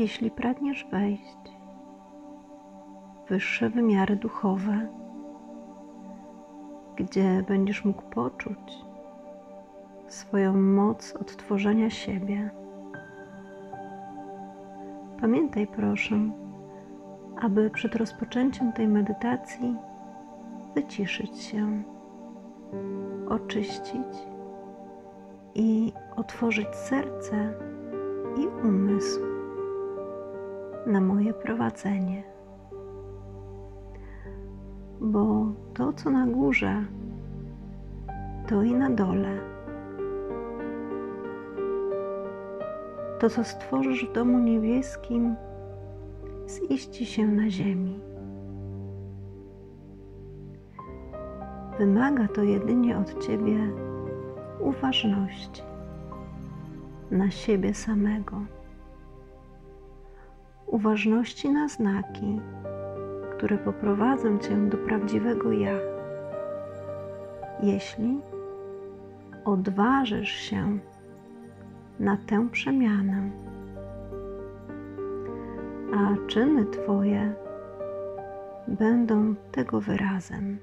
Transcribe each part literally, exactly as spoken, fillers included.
Jeśli pragniesz wejść w wyższe wymiary duchowe, gdzie będziesz mógł poczuć swoją moc odtworzenia siebie, pamiętaj proszę, aby przed rozpoczęciem tej medytacji wyciszyć się, oczyścić i otworzyć serce i umysł na moje prowadzenie. Bo to, co na górze, to i na dole. To, co stworzysz w domu niebieskim, ziści się na ziemi. Wymaga to jedynie od Ciebie uważności na siebie samego, uważności na znaki, które poprowadzą Cię do prawdziwego ja. Jeśli odważysz się na tę przemianę, a czyny Twoje będą tego wyrazem.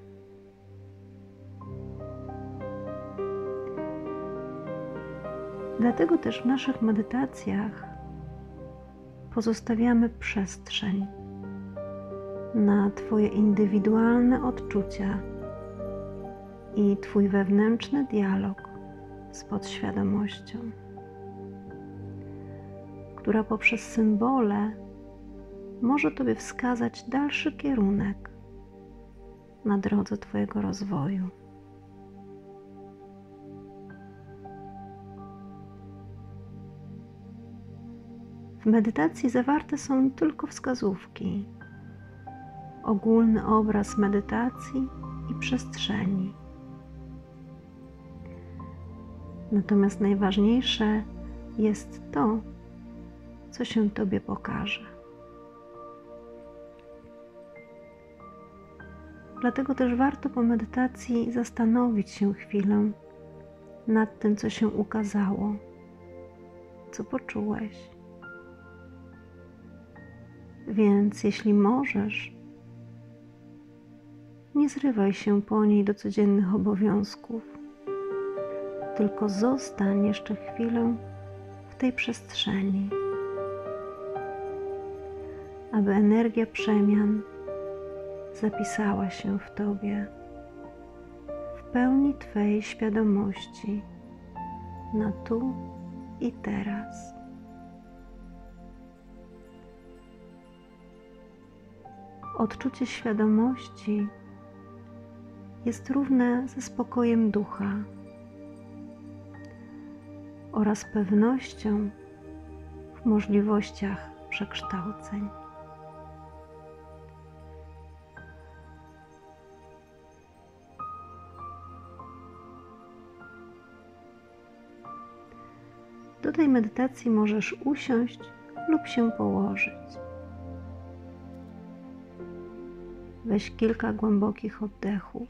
Dlatego też w naszych medytacjach pozostawiamy przestrzeń na Twoje indywidualne odczucia i Twój wewnętrzny dialog z podświadomością, która poprzez symbole może Tobie wskazać dalszy kierunek na drodze Twojego rozwoju. W medytacji zawarte są tylko wskazówki, ogólny obraz medytacji i przestrzeni. Natomiast najważniejsze jest to, co się Tobie pokaże. Dlatego też warto po medytacji zastanowić się chwilę nad tym, co się ukazało, co poczułeś. Więc jeśli możesz, nie zrywaj się po niej do codziennych obowiązków, tylko zostań jeszcze chwilę w tej przestrzeni, aby energia przemian zapisała się w Tobie, w pełni Twojej świadomości na tu i teraz. Odczucie świadomości jest równe ze spokojem ducha oraz pewnością w możliwościach przekształceń. Do tej medytacji możesz usiąść lub się położyć. Weź kilka głębokich oddechów.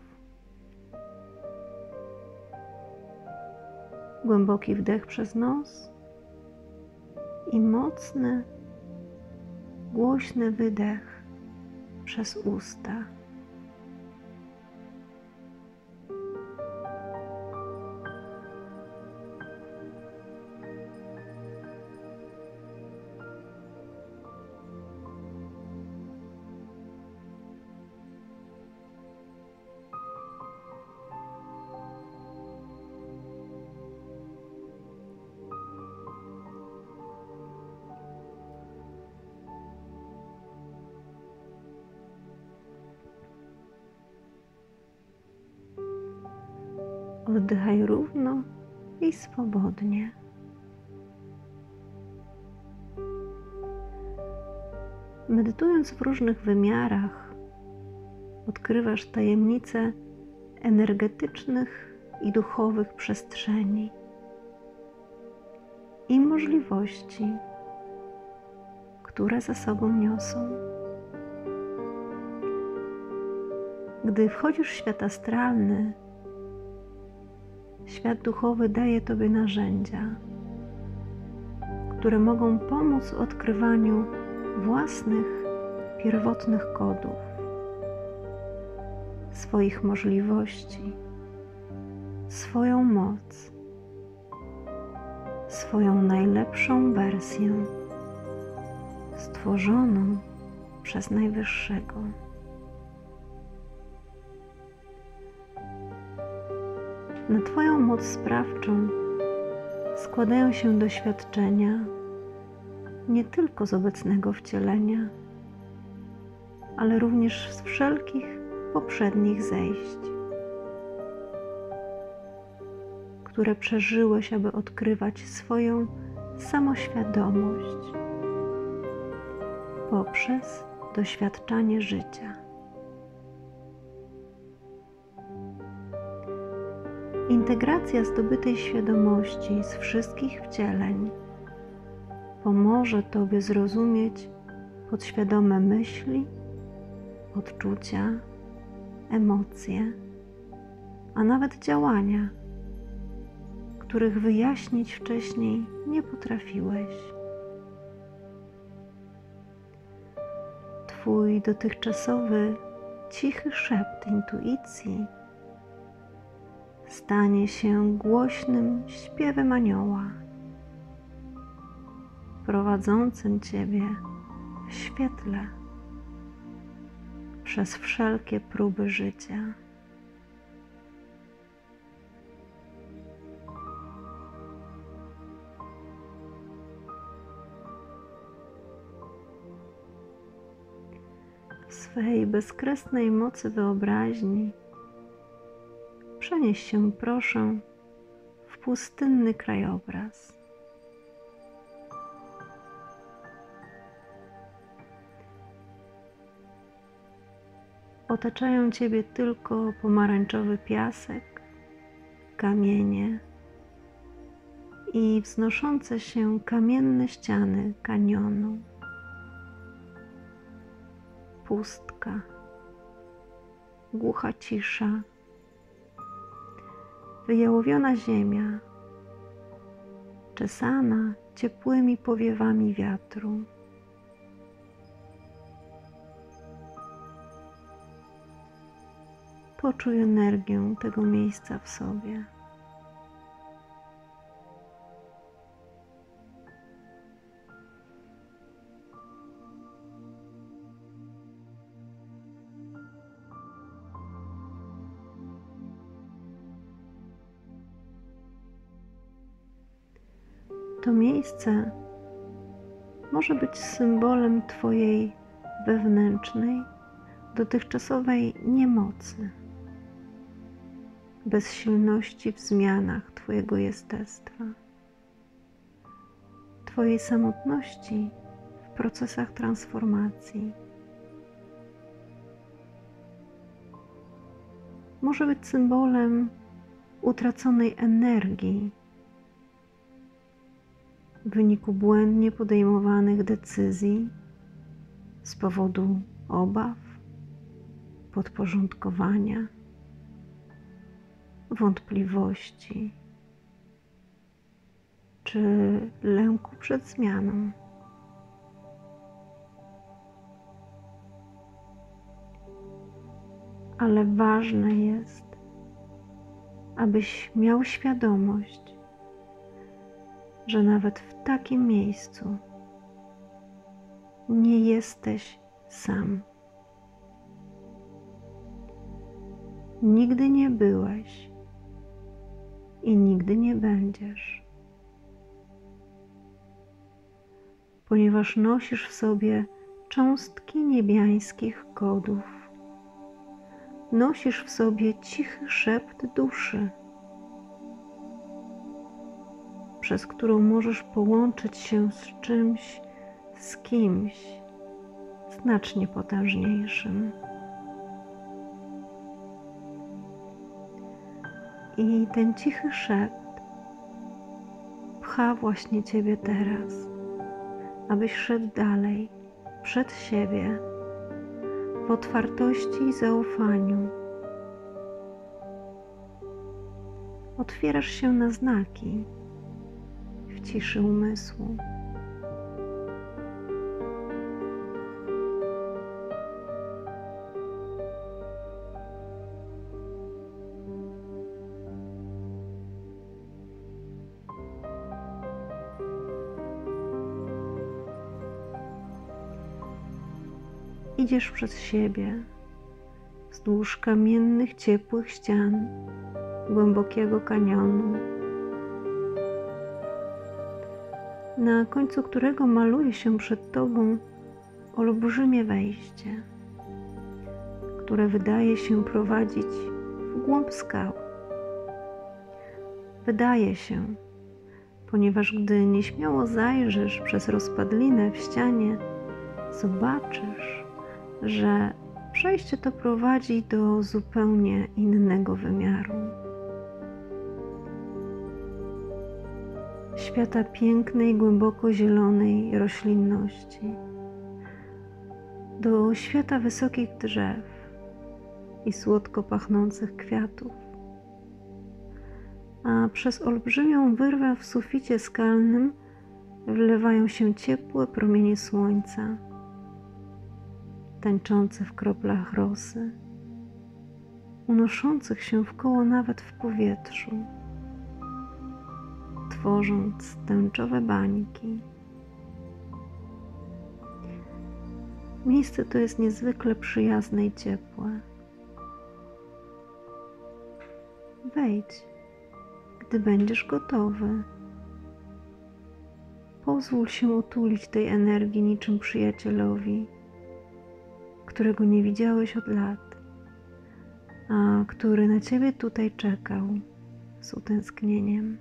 Głęboki wdech przez nos i mocny, głośny wydech przez usta. Oddychaj równo i swobodnie. Medytując w różnych wymiarach, odkrywasz tajemnice energetycznych i duchowych przestrzeni i możliwości, które za sobą niosą. Gdy wchodzisz w świat astralny, świat duchowy daje Tobie narzędzia, które mogą pomóc w odkrywaniu własnych, pierwotnych kodów, swoich możliwości, swoją moc, swoją najlepszą wersję, stworzoną przez Najwyższego. Na Twoją moc sprawczą składają się doświadczenia nie tylko z obecnego wcielenia, ale również z wszelkich poprzednich zejść, które przeżyłeś, aby odkrywać swoją samoświadomość poprzez doświadczanie życia. Integracja zdobytej świadomości z wszystkich wcieleń pomoże Tobie zrozumieć podświadome myśli, odczucia, emocje, a nawet działania, których wyjaśnić wcześniej nie potrafiłeś. Twój dotychczasowy cichy szept intuicji stanie się głośnym śpiewem anioła, prowadzącym Ciebie w świetle przez wszelkie próby życia. W swej bezkresnej mocy wyobraźni przenieś się, proszę, w pustynny krajobraz. Otaczają Ciebie tylko pomarańczowy piasek, kamienie i wznoszące się kamienne ściany kanionu. Pustka, głucha cisza, wyjałowiona ziemia, czesana ciepłymi powiewami wiatru. Poczuj energię tego miejsca w sobie. To miejsce może być symbolem Twojej wewnętrznej, dotychczasowej niemocy, bezsilności w zmianach Twojego jestestwa, Twojej samotności w procesach transformacji. Może być symbolem utraconej energii w wyniku błędnie podejmowanych decyzji z powodu obaw, podporządkowania, wątpliwości czy lęku przed zmianą. Ale ważne jest, abyś miał świadomość, że nawet w takim miejscu nie jesteś sam. Nigdy nie byłeś i nigdy nie będziesz, ponieważ nosisz w sobie cząstki niebiańskich kodów. Nosisz w sobie cichy szept duszy, przez którą możesz połączyć się z czymś, z kimś znacznie potężniejszym. I ten cichy szept pcha właśnie Ciebie teraz, abyś szedł dalej, przed siebie, w otwartości i zaufaniu. Otwierasz się na znaki w ciszy umysłu. Idziesz przed siebie, wzdłuż kamiennych, ciepłych ścian głębokiego kanionu, na końcu którego maluje się przed tobą olbrzymie wejście, które wydaje się prowadzić w głąb skał. Wydaje się, ponieważ gdy nieśmiało zajrzysz przez rozpadlinę w ścianie, zobaczysz, że przejście to prowadzi do zupełnie innego wymiaru. Świata pięknej, głęboko zielonej roślinności, do świata wysokich drzew i słodko pachnących kwiatów, a przez olbrzymią wyrwę w suficie skalnym wlewają się ciepłe promienie słońca, tańczące w kroplach rosy, unoszących się wkoło nawet w powietrzu, tworząc tęczowe bańki. Miejsce to jest niezwykle przyjazne i ciepłe. Wejdź, gdy będziesz gotowy. Pozwól się utulić tej energii niczym przyjacielowi, którego nie widziałeś od lat, a który na ciebie tutaj czekał z utęsknieniem.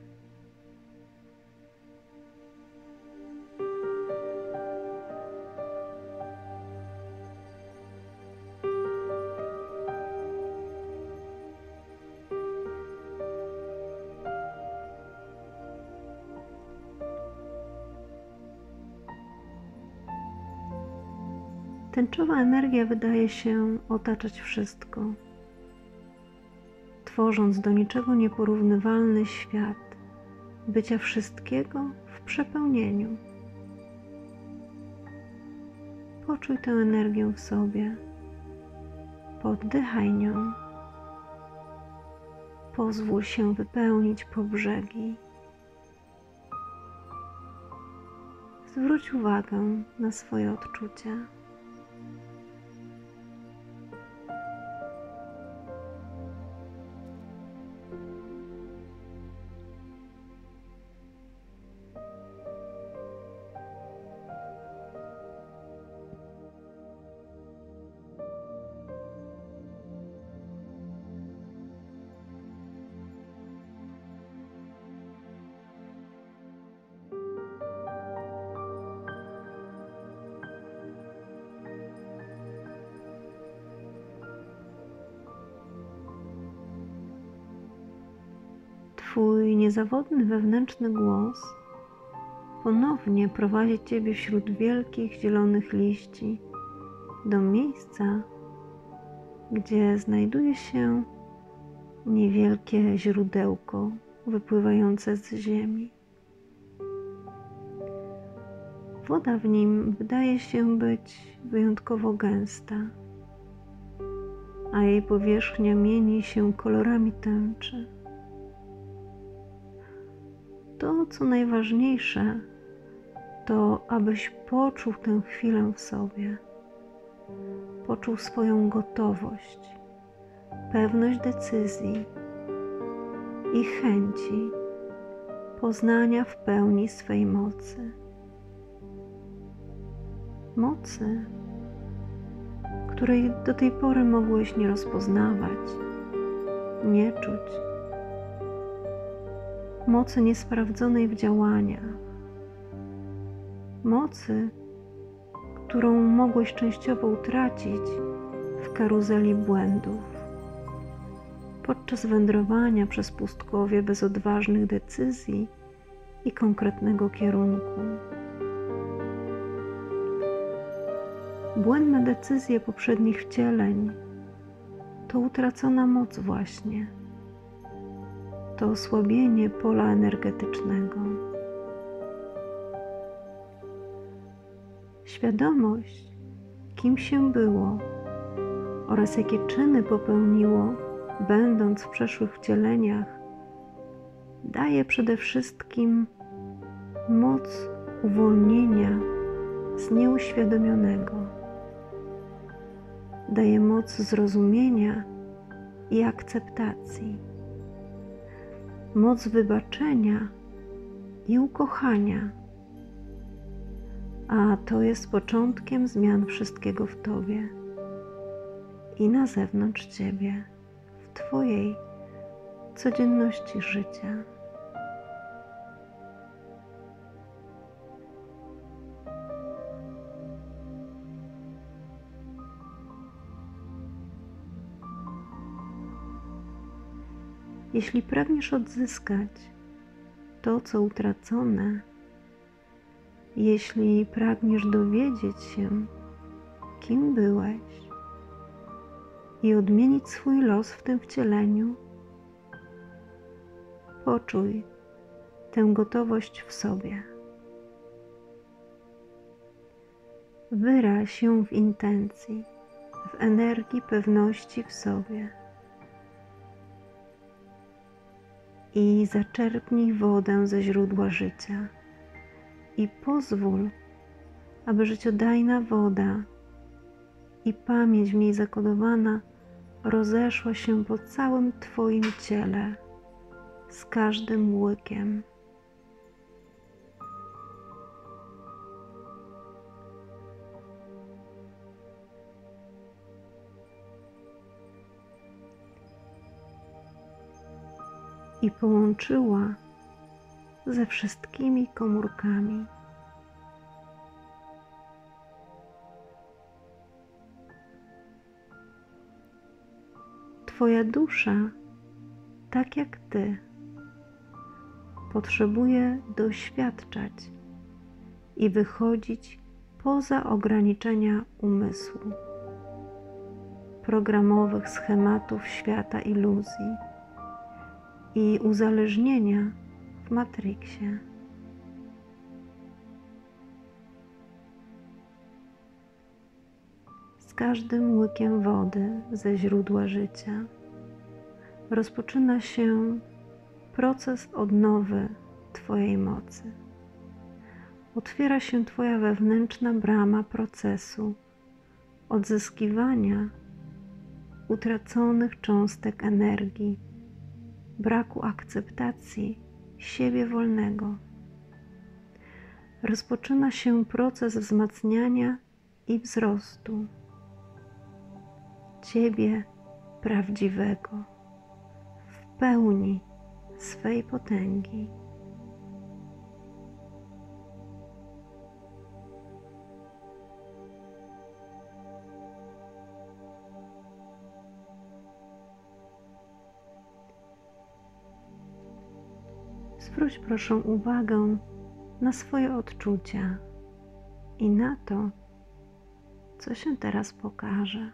Tęczowa energia wydaje się otaczać wszystko, tworząc do niczego nieporównywalny świat bycia wszystkiego w przepełnieniu. Poczuj tę energię w sobie, poddychaj nią, pozwól się wypełnić po brzegi. Zwróć uwagę na swoje odczucia. Twój niezawodny wewnętrzny głos ponownie prowadzi Ciebie wśród wielkich zielonych liści do miejsca, gdzie znajduje się niewielkie źródełko wypływające z ziemi. Woda w nim wydaje się być wyjątkowo gęsta, a jej powierzchnia mieni się kolorami tęczy. To, co najważniejsze, to abyś poczuł tę chwilę w sobie, poczuł swoją gotowość, pewność decyzji i chęci poznania w pełni swej mocy. Mocy, której do tej pory mogłeś nie rozpoznawać, nie czuć. Mocy niesprawdzonej w działaniach, mocy, którą mogłeś częściowo utracić w karuzeli błędów, podczas wędrowania przez pustkowie bez odważnych decyzji i konkretnego kierunku. Błędne decyzje poprzednich wcieleń to utracona moc właśnie. To osłabienie pola energetycznego. Świadomość, kim się było oraz jakie czyny popełniło, będąc w przeszłych wcieleniach, daje przede wszystkim moc uwolnienia z nieuświadomionego, daje moc zrozumienia i akceptacji, moc wybaczenia i ukochania, a to jest początkiem zmian wszystkiego w Tobie i na zewnątrz Ciebie, w Twojej codzienności życia. Jeśli pragniesz odzyskać to, co utracone, jeśli pragniesz dowiedzieć się, kim byłeś i odmienić swój los w tym wcieleniu, poczuj tę gotowość w sobie. Wyraź ją w intencji, w energii pewności w sobie. I zaczerpnij wodę ze źródła życia i pozwól, aby życiodajna woda i pamięć w niej zakodowana rozeszła się po całym Twoim ciele z każdym łykiem. I połączyła ze wszystkimi komórkami. Twoja dusza, tak jak Ty, potrzebuje doświadczać i wychodzić poza ograniczenia umysłu, programowych schematów świata iluzji i uzależnienia w Matrixie. Z każdym łykiem wody ze źródła życia rozpoczyna się proces odnowy Twojej mocy. Otwiera się Twoja wewnętrzna brama procesu odzyskiwania utraconych cząstek energii, braku akceptacji siebie wolnego. Rozpoczyna się proces wzmacniania i wzrostu Ciebie prawdziwego w pełni swej potęgi. Zwróć proszę uwagę na swoje odczucia i na to, co się teraz pokaże.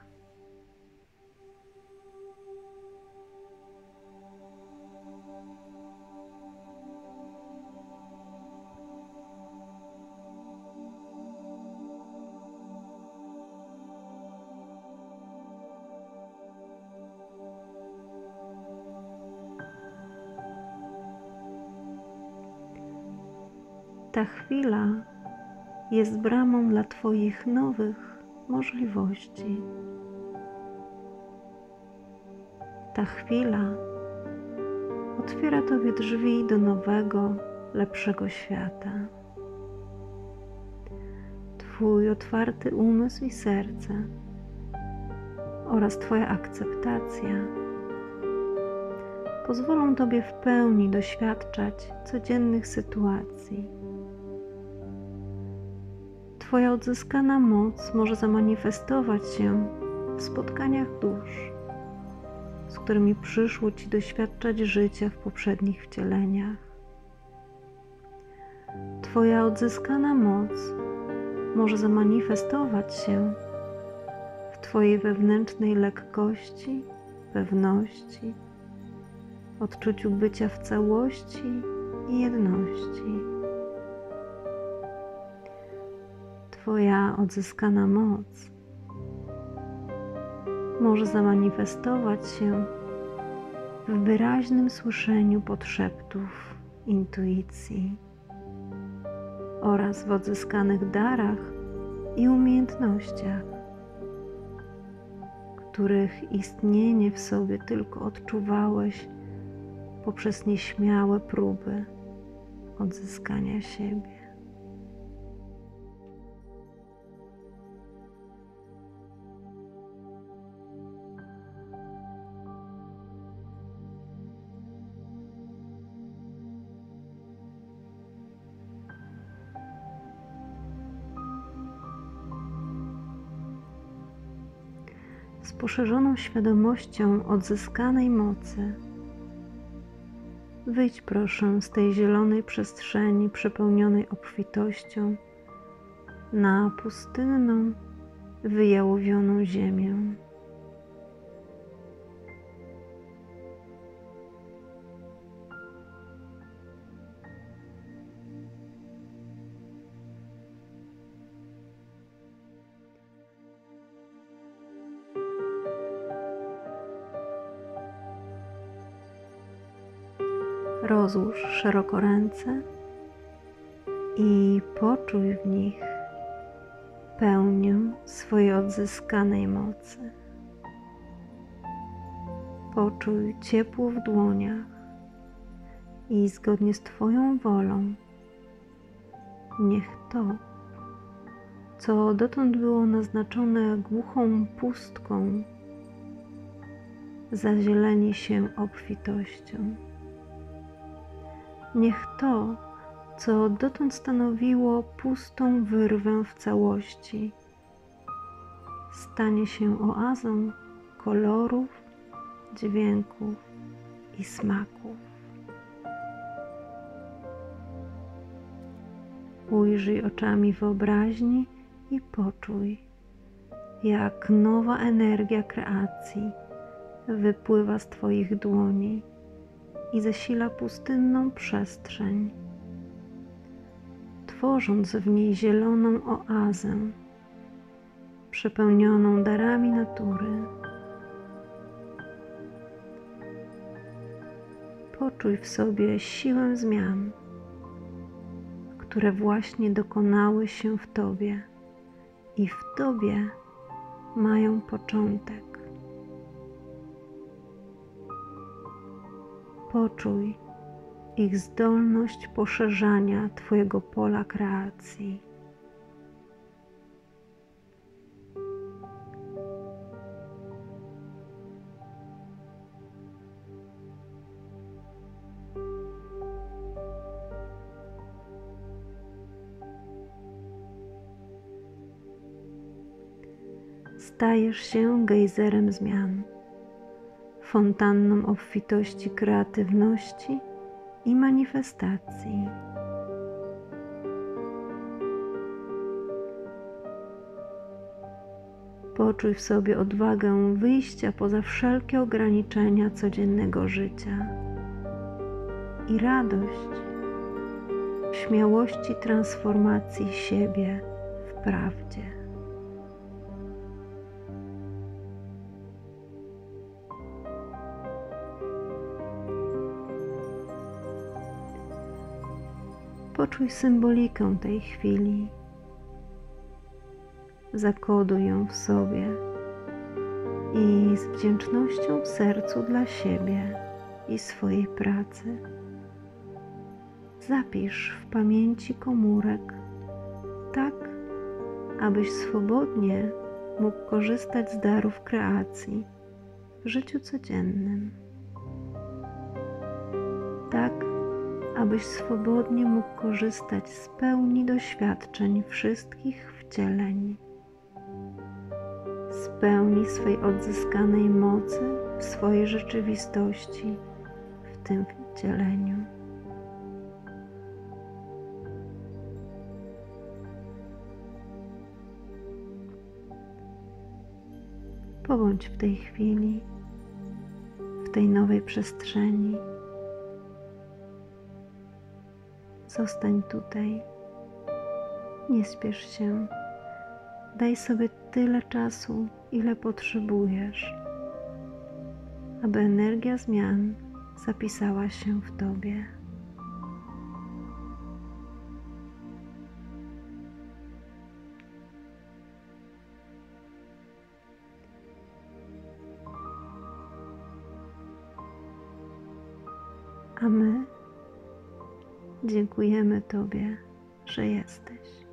Ta chwila jest bramą dla Twoich nowych możliwości. Ta chwila otwiera Tobie drzwi do nowego, lepszego świata. Twój otwarty umysł i serce oraz Twoja akceptacja pozwolą Tobie w pełni doświadczać codziennych sytuacji. Twoja odzyskana moc może zamanifestować się w spotkaniach dusz, z którymi przyszło Ci doświadczać życia w poprzednich wcieleniach. Twoja odzyskana moc może zamanifestować się w Twojej wewnętrznej lekkości, pewności, odczuciu bycia w całości i jedności. Twoja odzyskana moc może zamanifestować się w wyraźnym słyszeniu podszeptów intuicji oraz w odzyskanych darach i umiejętnościach. których istnienie w sobie tylko odczuwałeś poprzez nieśmiałe próby odzyskania siebie. Z poszerzoną świadomością odzyskanej mocy wyjdź proszę z tej zielonej przestrzeni przepełnionej obfitością na pustynną, wyjałowioną ziemię. Rozłóż szeroko ręce i poczuj w nich pełnię swojej odzyskanej mocy. Poczuj ciepło w dłoniach i zgodnie z Twoją wolą niech to, co dotąd było naznaczone głuchą pustką, zazieleni się obfitością. Niech to, co dotąd stanowiło pustą wyrwę w całości, stanie się oazą kolorów, dźwięków i smaków. Ujrzyj oczami wyobraźni i poczuj, jak nowa energia kreacji wypływa z Twoich dłoni i zasila pustynną przestrzeń, tworząc w niej zieloną oazę, przepełnioną darami natury. Poczuj w sobie siłę zmian, które właśnie dokonały się w Tobie i w Tobie mają początek. Poczuj ich zdolność poszerzania Twojego pola kreacji. Stajesz się gejzerem zmian, fontanną obfitości kreatywności i manifestacji. Poczuj w sobie odwagę wyjścia poza wszelkie ograniczenia codziennego życia i radość w śmiałości transformacji siebie w prawdzie. Poczuj symbolikę tej chwili. Zakoduj ją w sobie i z wdzięcznością w sercu dla siebie i swojej pracy zapisz w pamięci komórek tak, abyś swobodnie mógł korzystać z darów kreacji w życiu codziennym. Tak, abyś swobodnie mógł korzystać z pełni doświadczeń wszystkich wcieleń, z pełni swej odzyskanej mocy w swojej rzeczywistości w tym wcieleniu. Pobądź w tej chwili, w tej nowej przestrzeni. Zostań tutaj, nie spiesz się, daj sobie tyle czasu, ile potrzebujesz, aby energia zmian zapisała się w Tobie. A my dziękujemy Tobie, że jesteś.